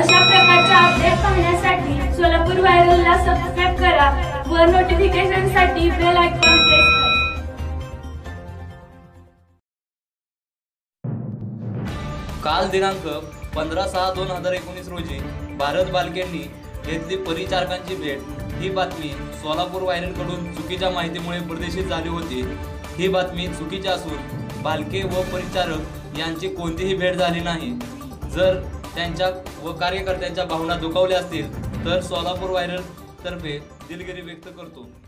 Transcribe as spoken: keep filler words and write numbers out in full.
अशा प्रकारच्या अपडेट पाहण्यासाठी सोलापूर व्हायरलला सबस्क्राइब करा व नोटिफिकेशनसाठी बेल आयकॉन प्रेस करा। काल दिनांक पंधरा सहा दोन हजार एकोणीस रोजी भारत बालकेंनी घेतली परिचारकांची भेट। ही बातमी सोलापूर व्हायरल कडून चुकीच्या माहितीमुळे प्रदर्शित झाली होती। ही बातमी चुकीची असून बालके व परिचारक यांची कोणतीही भेट झाली नाही। जर त्यांच्या व कार्यकर्त्यांच्या भावना दुखावल्या असतील तर सोलापूर व्हायरल तर्फे दिलगिरी व्यक्त करतो।